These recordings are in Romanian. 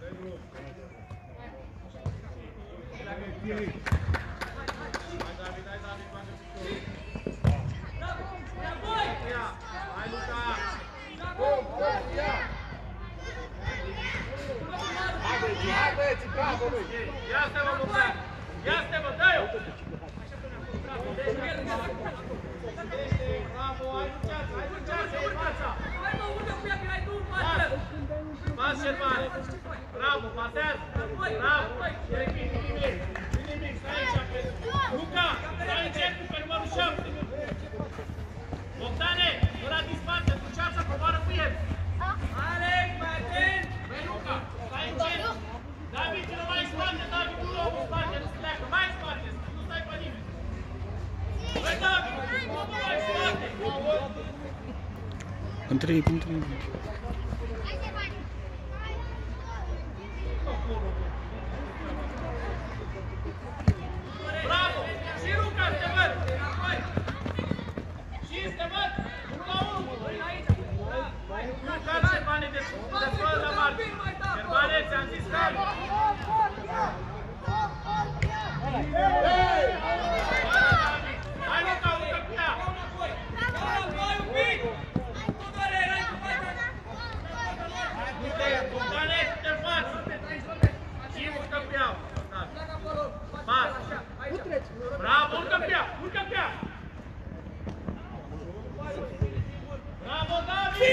Întâlnit. Bravo! Și Luca, te văd! Și te văd! 1-1! Luca, Cerbane de fără la mare! Cerbane, ți-am zis că... Hai, Luca, urcă cu ea! Bogdane, te faci! Și urcă cu ea! Pas! Bravo, urcă cu ea! Urcă cu ea! Bravo, David!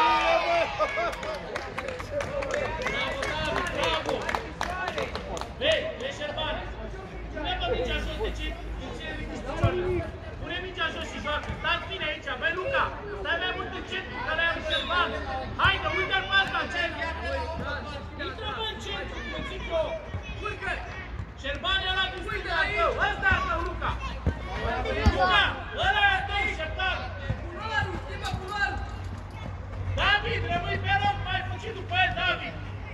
Bravo, David, bravo! Vei, vei Șerbane! Pune-mă mingea jos, de ce ridici picioarele? Pune mingea jos și joacă! Stați bine aici, băi Luca! Stai mai mult încet, că ăla e lui Șerbane! Haide, uite-l pe ăsta, ce? Intră mă în centru, mă zic eu! Urcă! Șerbane ăla din stânga al tău! Ăsta e al tău, Luca! Luca! Ăla e al tău, Șerbane! Culoarul, schimbă culoarul! David, rămâi pe loc, mai fugi după el, David!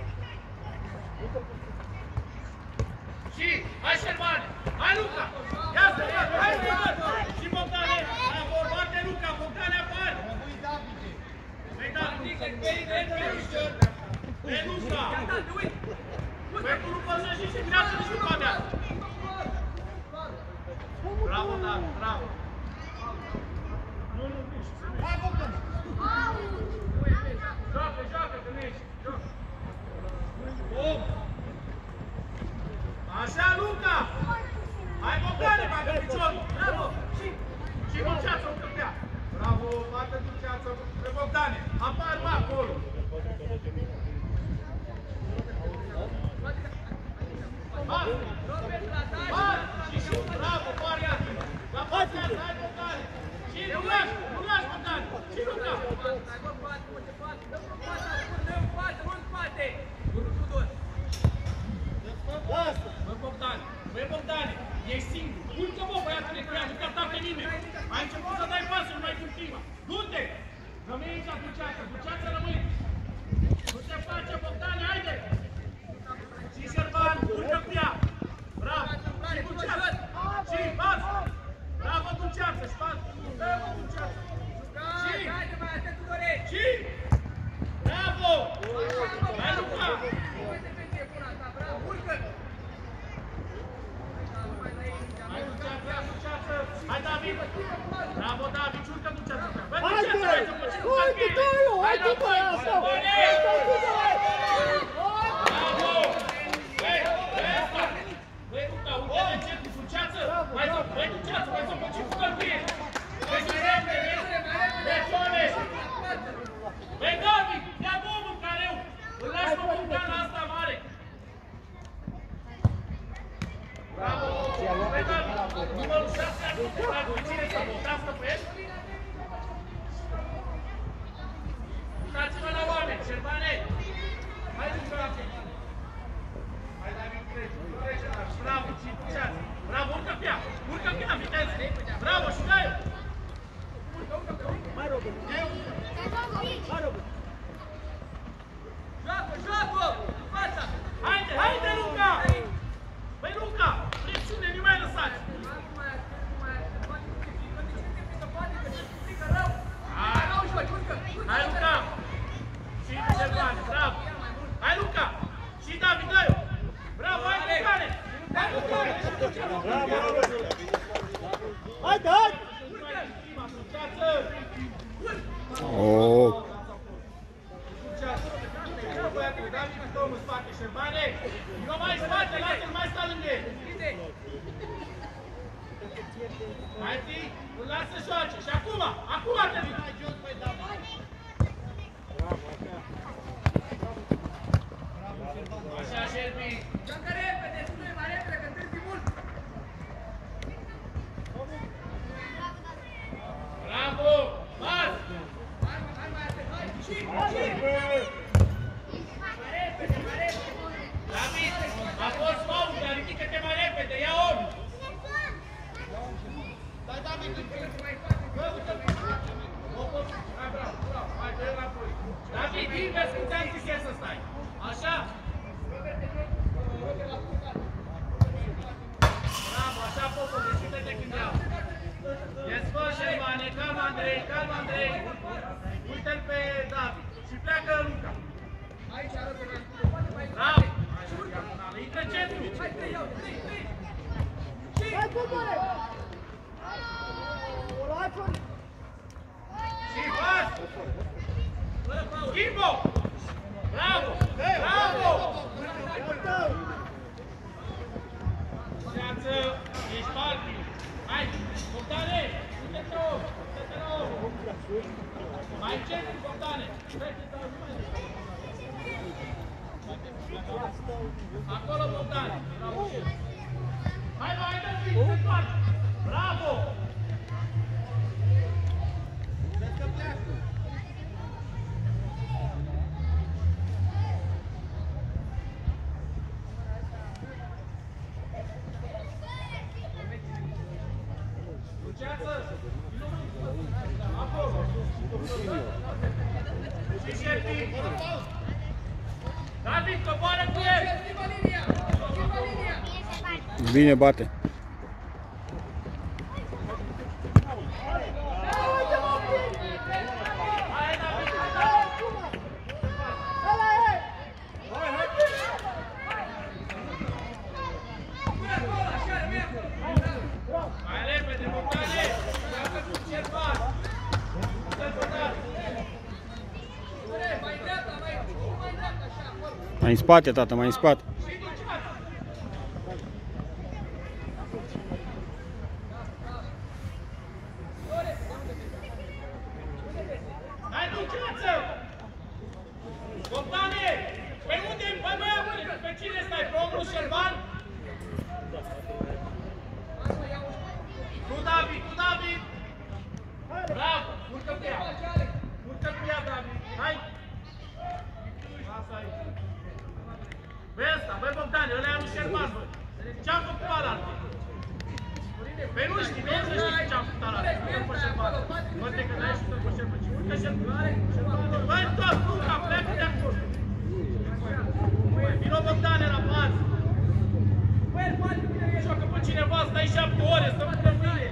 Și, hai Șerbane! Hai Luca! Ia-ți-l, ia-ți-l, hai Șerbane! Și Bogdane! Bravo, bate Luca, Bogdane apare! Vei David! Vei Luca! Vei tu nu poți să și trează nici după mea! Bravo, David, bravo! Nu, miști, să miști! Hai Bogdane! Joacă, joacă, că miști! Bum! Așa, Luca! Hai, Bogdane, bagă piciorul! Bravo! Și Dulceață o câmpea! Bravo, bată Dulceață pe Bogdane! Apar, mă, acolo! Hai! Hai! Și șut! Bravo, pare atât! La pasează, hai, Bogdane! Și nu lași, Bogdane! Și Luca! Băi, Bogdane, ești singur. Urcă, bă, băiatule, cu ea, nu te atacă nimeni. Ai început să dai pasul, numai din prima. Du-te! Rămâi aici, Dulceață rămâi. Nu te face, Bogdane, haide! Și Șerban, urcă cu ea. Bravo! Și Dulceață! Și, pas! Bravo, Dulceață! Și pas! Bravo, Dulceață! Și! Bravo! Hai, Luca! Urcă! Hai, Dulceață! Hai, David! Bravo, David! Urcă, Dulceață! Băi, Dulceață! Uite, dă-i-o! Hai, dă-i asta! Bravo! Băi, ăsta! Băi, Luca, uite de ce cu Dulceață! Băi, Dulceață, mai să faci cu călcuie! Băi, să repede! Băi, Soane! Băi, David! Ia bomul care eu! Îl lași pe Bogdana asta mare! Bravo! Băi, David! Numărul 6 a fost bravo! Cine să votească pe el? Uitați-vă la oameni! Șerbane! Hai, Luca! Hai, David, trece! Bravo! Și Dulceață! Bravo! Urcă pe ea! Urcă pe ea! Viteză! Bravo! Și dai-o! Mai rog! Mai rog! Joacă! Fața! Haide, Luca! Băi, Luca! Presiune, nu mai lăsați! băiatule, David, domnul spate, Șerbane! Nu mai spate, lasă-l mai sta lângă el! Hai fi, îl lasă joace și acum te vin! Așa, Șerbi! Joacă repede, spune mai repede, că întârzi mult! Bravo! Pas! Hai mai atent, hai! Și! David, a fost faul, dar ridică-te mai repede, ia om! Dai, David, bă, uite-l! Bravo, hai, dă-l înapoi! David, invers, cum ți-am zis el să stai! Așa! Bravo, așa, Popo, deschide-te când iau! Desfă, Șerbane, calm, Andrei! Uite-l pe David și pleacă Luca! Aici arătă mai Bravo! Intră centru! hai, trei! Hai, Popole! O luați ori! Și pas! Schimbo! Bravo! Viață, ești balbi! Hai, Bogdane! Uite-te om! Mai încet, Bogdane! Acolo, Bogdane! Hai, David, se întoarce! Bravo! David, coboară cu el! Schimbă linia! Bine bate. Hai, David! Mai repede, Bogdane! Ia-ți cu Șerban! Uite-l pe David! Mai dreapta, așa, acolo! Mai în spate, tată, mai în spate. Hai, Luceață! Bogdane! Pe unde? Pe cine stai? Pe omul Șerban? Cu David! Bravo! Urcă pe ea! David! Hai! Lasă aici! Băi ăsta, băi Bogdane, ăla e lui Șerban, bă! Ce-am făcut alaltă? Păi nu știi, nu știi ce-am făcut alaltă! Urcă pe Șerban! Bă-te că n-ai și pe Șerban! Urcă Șerban! Băi, tot, Luca, pleacă de acolo! Vino Bogdane la pas! Joacă pe cineva, stai 7 ore, să nu pună mâine!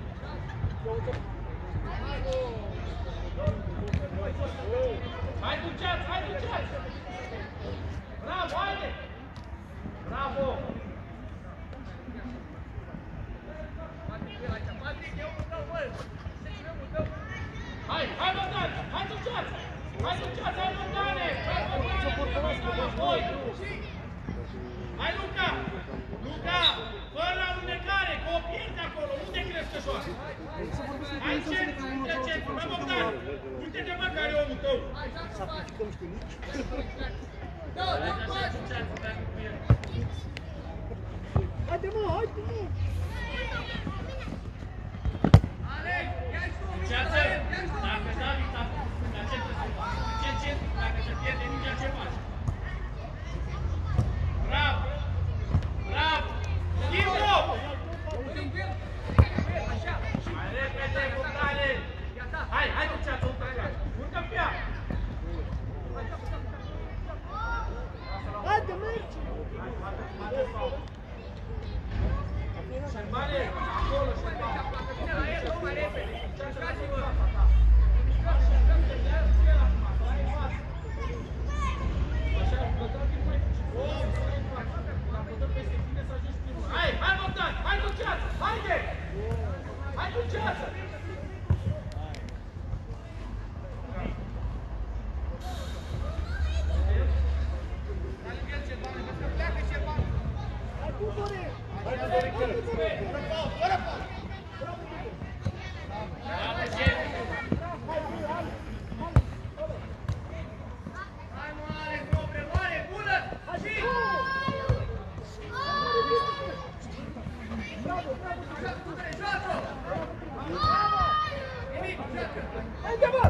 Hai, Luceați! Bravo, haide! Bravo! Hai, Bogdane! Hai, Luceați! Hai, Bogdane! Hai, Luca! Fără alunecare, cu o pierde acolo! Unde crezi că joacă? Hai, centru! Bă, Bogdane! Uite-te, mă, care e omul tău! Haide, mă! Luceață, dacă David a făcut la centru, dacă se pierde mingea, ce faci? Bravo! Schimbo! Mai repede, Bogdane! Hai, Luceață, urcă pe ea! Haide, mergi! Șerbane, acolo, Șerbane! Hai, Bogdan! Hai, Luceață! Haide! Hai, Luceață! Bravo, Jenny! Hai mare, cobre, mare, bună! Și! Joacă! Nimic, joacă! Haide, bă!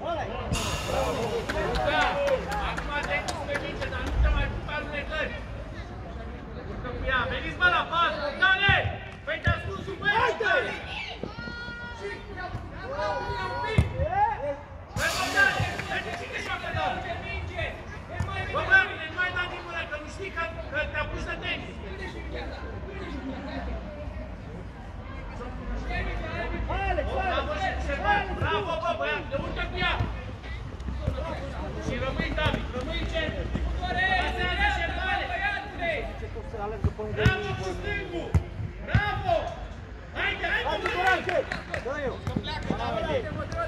Da, acum te-ai dus pe minge, dar nu te mai putea lunecări. Urcă cu ea, veniți bă la pas, Bogdane! Păi te-a spus sub băie, Bogdane! Și! Ia un pic! Băi, Bogdane, vezi cine joacă de ăla? Minge! E mai bine! Bă, Bogdane, nu mai da din mână, că nu știi că te-a pus de tenis. Alex, Bravo și Șerban, bravo, bă, băiatule, urcă cu ea! Și rămâi, David, rămâi în centru. Pasează, Șerbane! Bravo cu stângul! Bravo! Haide, haide, băiatule! David,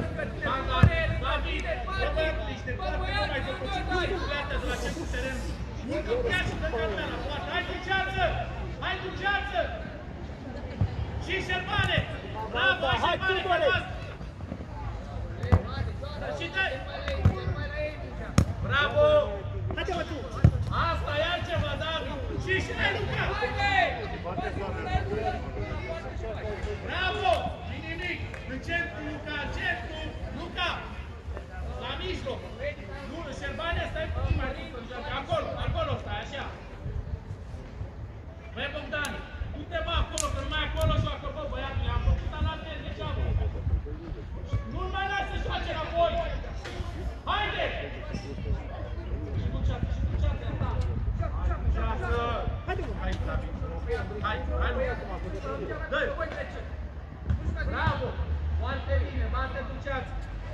bă, băiatule, ești nebun, nu mai făcut și tu pleacă de la centrul terenului. Urcă cu ea și dă-te lumea la poartă. Hai cu ceață! Hai cu ceață! Și Șerbane! Bravo, hai Șerbane, că poți! Și te... Bravo! haide, mă, tu! Asta e altceva, David! Și hai, Luca! Bravo! Și nimic! În centru, Luca, în centru! Luca! La mijloc! Nu, Șerbane, stai puțin mai mult! Acolo, acolo stai, așa! Băi, Bogdane, du-te bă acolo, că numai acolo joacă, bă, băiatule, am făcut analize degeaba! Nu-l mai lasă să joace înapoi! Haide! Și cu ceață, ta! Ceață! Haide, mă! Hai, David! Hai, hai, dă-i! Bravo! Foarte bine, bate cu ceață!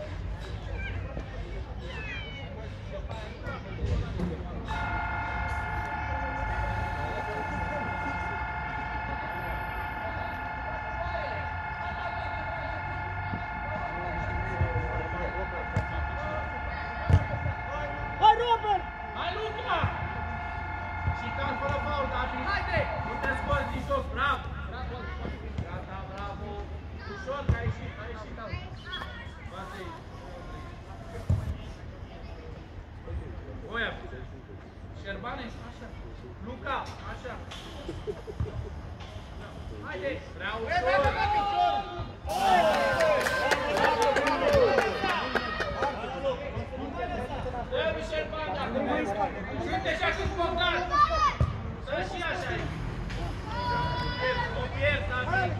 Hai, Robert! Hai, Luca! Și cam fără faul, David! Haide! Nu te scoți din joc, bravo! Gata, bravo! Ușor, că ai ieșit, Bate-i! Voia! Șerbane, așa! Luca, așa! Haide! Prea ușor! Dă-mi Șerban, dacă vrei! Uite și acum Bogdan! Dă și așa! O pierd, David!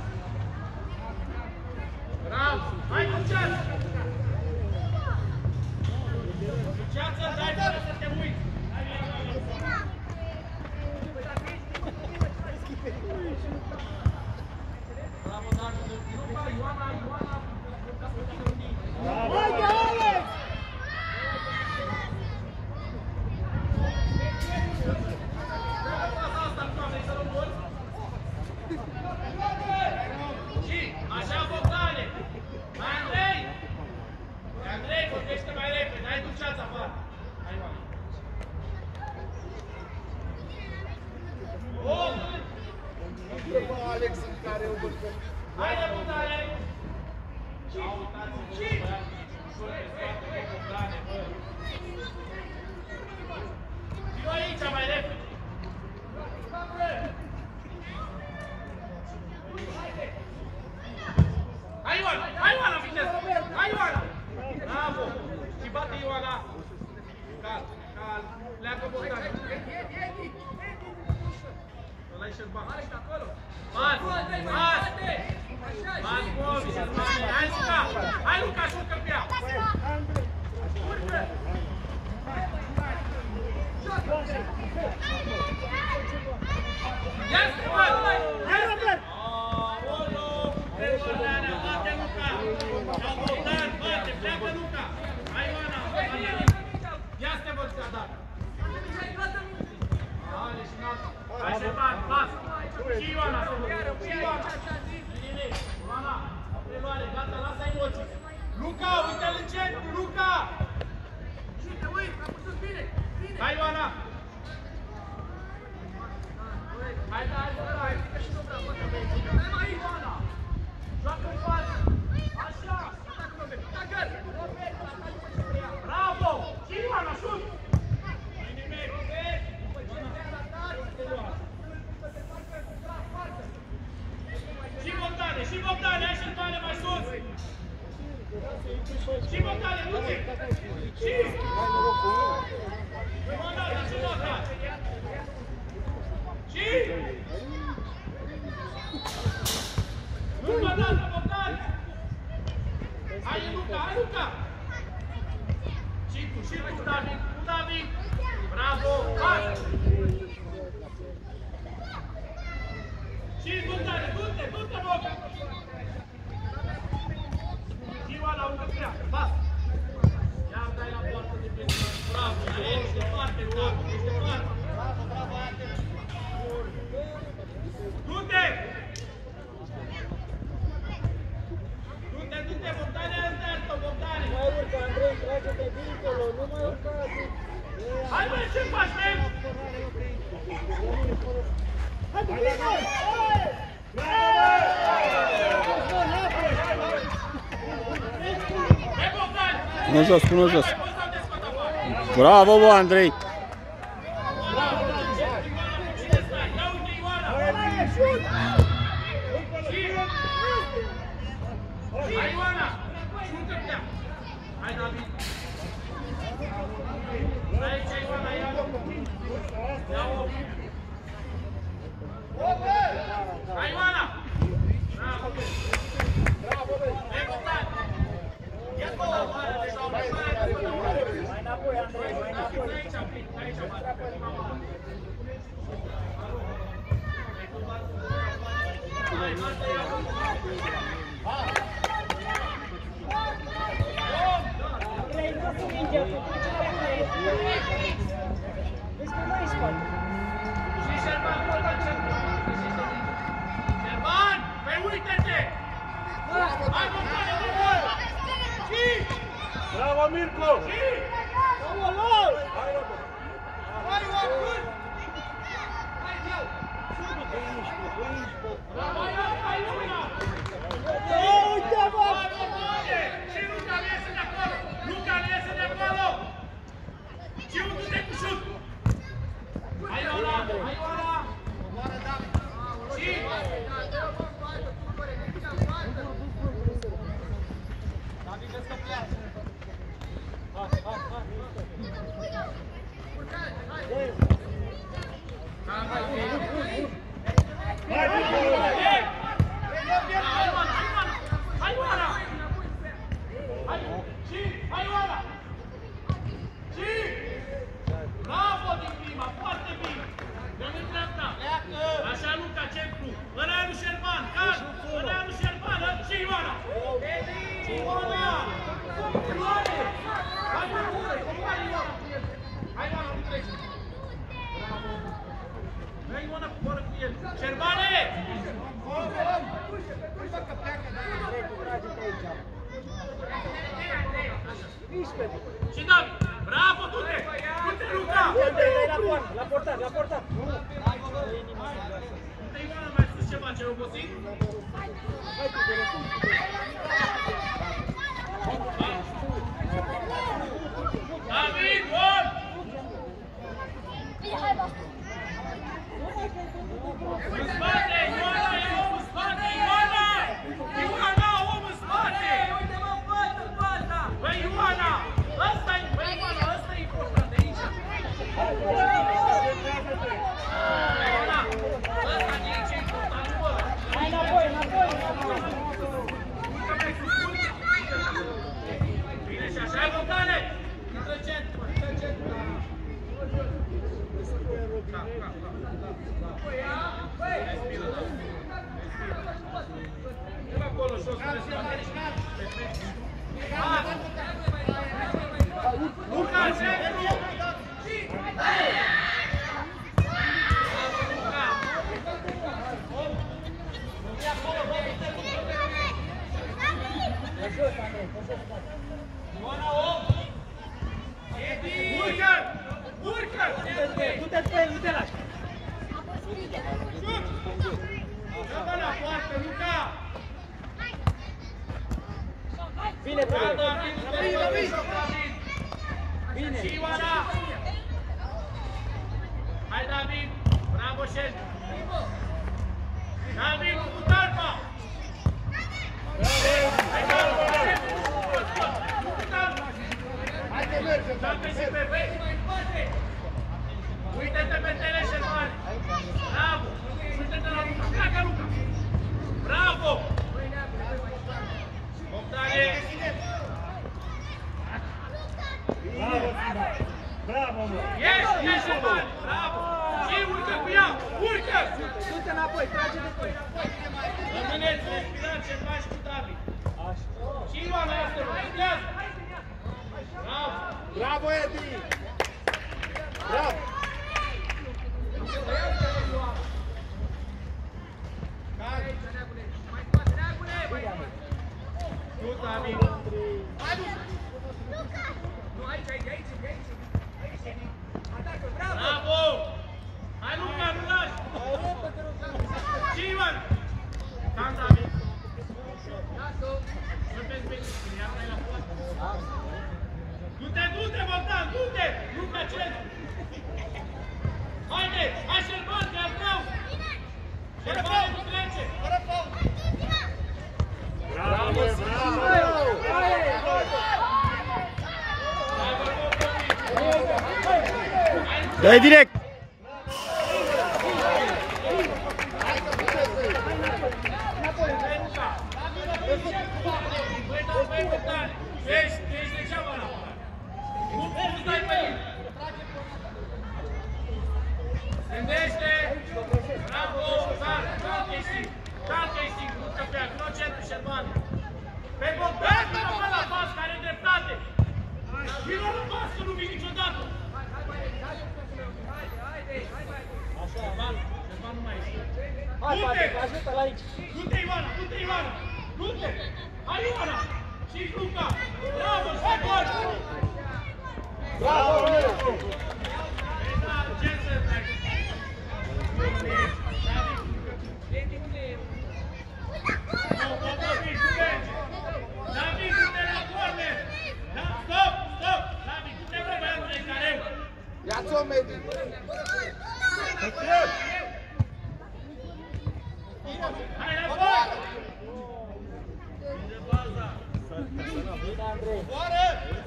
Bravo! Hai cu ceață! Cu ceață dai fără să te uiți! Bravo, David! Luca, Ioana! Haide, Alex! Și, așa, Bogdane! Mai Andrei! Andrei, vorbește mai repede, hai duceați afară! Hai, Ioana! Oh! Alex în care o băgăm. Haide, Bogdane! Și! Bogdane, bă! Vino aici, mai repede! Hai, Ioana! Hai, Ioana, viteză! Hai, Ioana! Bravo! Și bate Ioana! Cal, cal, pleacă Bogdan! Ăla-i Șerban! Pas! Pas! Pas, Bobi, Șerban! Hai, Luca! Hai, Luca, și urcă pe ea! Urcă! Ia-ți, bă! Hai, Robert! Aolo! Trezorleanea, bate Luca! Sau Bogdan, bate, pleacă Luca! Hai, Ioana, ia să te văd ca dată! Ale și n-altă! Hai, Șerban, pas! Și Ioana, să văd! Și Ioana! Bine, Ioana, preluare, gata, lasă emoții! Luca, uite-l în centru, Luca! Hai, Ioana! Hai, hai, hai! Hai, bine! Pune jos, pune jos. Bravo, bă, Andrei! Hai, Ioana! Șută-te! Hai, David! Stai aici, Ioana, ia-o! Ia-o! Hai, Ioana! Bravo! Bravo, băi! Hai, Bogdan! Ia-o la afară, deja o afară! Mai înapoi, Andrei, mai înapoi! Aici, plin, aici, afară! Hai, asta ia-o! Șerban, pe uite-te! Hai, Bogdane, bravo! Și! Bravo, Mirko! Și! Hai, Robert! Hai, Oacul! Hai, Diau! Hai, Luna! Uite, bă! Hai, Bogdane! Și Luca nu iese de acolo! Luca nu iese de acolo! Și du-te cu șut! Hai, Ioana! Hai, Ioana! Și! Hai, Ioana! Hai, Ioana! Și! Bravo din prima, foarte bine! Dă-mi în dreapta! Așa, Luca, centru! Ăla e lui Șerban, cal! Ăla e lui Șerban, și Ioana! Ioana! Ioane! Hai, Ioana! Hai, Ioana, nu trece! Bravo! Hai, Ioana, coboară cu el! Șerbane! Și David! Bravo, du-te! Du-te, Luca! La portat, la portat! Du-te, Ioana, mai spus ceva, ce-ai obosit? David, gol! În spate, Ioana, e om în spate, Ioana! Ioana, om în spate! Uite-mă în față, în fața! Băi, Ioana! Ăsta-i, băi, Ioana, ăsta e important de aici! Ioana, ăsta de aici e important, nu ăla! Hai înapoi, înapoi! Uite mai sus, bine și așa, Bogdane! Intră centru, intră centru! Respiră, da. Respiră acolo, jos, Luca, centru! Urcă! Urcă! Du-te pe el, nu te lași! Dă-mă la poartă, Luca! Bine, bine! Bine! Și Ioana! Hai, David! Bravo, șef! David, cu talpa! Hai, talpa! Hai că mergem! Dacă și pe vei! Uite-te pe tele, Șerban! Bravo! Uite-te la Luca! Pleacă, Luca! Bravo! Bogdane! Bravo, mă! Ești, Șerban! Bravo! Și urcă cu ea! Urcă! Du-te înapoi, trage de pe! Rămâneți respirați, Șerban și cu David! Și Ioana este, respirează! Bravo! Bravo, Edi! Du-te, du-te, Bogdan, du-te! Nu pe acel! Haide! Hai, Șerban, că al tău! Șerban, nu trece! Fără faul! Bravo, bravo! Dă-i direct! Băi, Bogdan, ești degeaba la apărare. Nu stai pe el. Gândește! Bravo! Calcă-i singur, nu scăpea, nu centru, Șerban. Pe Bogdan, vină pe la pas, care e dreptate. Vină la pas, că nu vii niciodată. Șerban nu mai ești. Hai, Patrick, ajută-l aici. Du-te, Ioana, du-te, Ioana! Du-te! Hai, Ioana! Și Luca! Bravo, Șerban! Bravo! Ce să faci? David, du-te la corner! Stop, stop! David, du-te pe băiatule, Carem! Ia-ți-o, Medi! Hai, la băi! Bine, Andrei. Oară!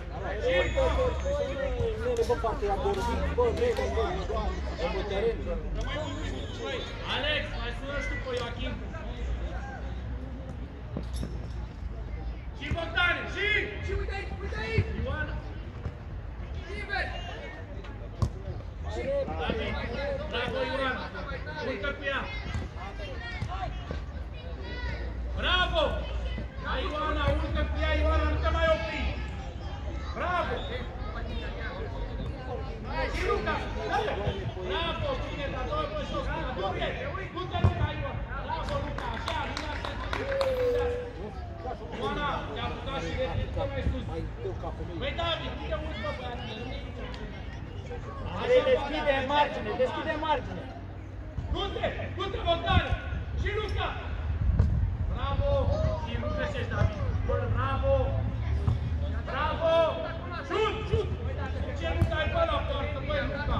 Bă, partea a vorbit, bă, bă, teren. Alex, mai sună și tu pe Joachim. Și Bogdane, și Uite aici, uite aici! Ioana. Liber! David, bravo Ioana. Urcă pe ea. Bravo! Hai Ioana, urcă pe ea, Ioana, nu te mai opri. Bravo! Și Luca, dă-le! Bravo, bine, dar doi pe jos, du-te, du-te Luca, Ioana. Bravo Luca, așa, nu lasă. Ioana, te-a apucat și ridică mai sus. Băi David, du-te urci pe băiatul, nu e nicio. Andrei, deschide margine, deschide margine. Du-te, du-te Bogdan! Și Luca! Bravo! Și nu greșești, David. Bravo! Bravo! Șut, șut! De ce nu dai pe la poartă, băi, Luca?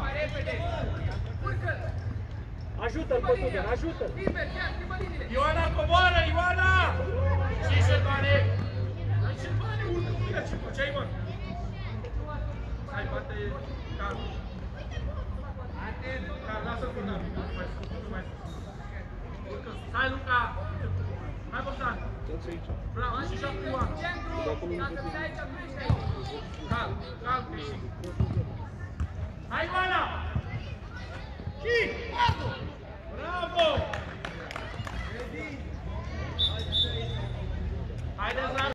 Ajută-l, bă, Tudor, ajută-l. Liber, chiar, schimbă liniile! Ioana, coboară, Ioana! Și Șervane! Hai, Șervane, urcă cu ea, ce făceai, mă? Hai, bate calm. Calm, lasă-l cu David, nu mai sus, nu mai sus. Urcă sus, hai, Luca! Hai, Bogdan! Bravo, și joacă cu Ioana! Centru! Dacă vine aici, nu ești aici! Calm, calm, Cristi! Hai, Ioana! Și! Bravo! Haideți la